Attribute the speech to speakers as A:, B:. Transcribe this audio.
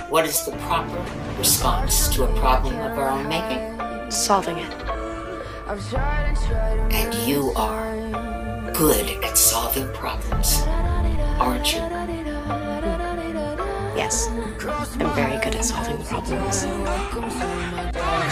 A: What is the proper response to a problem of our own making?
B: Solving it.
A: And you are good at solving problems, aren't you?
B: Yes, I'm very good at solving problems.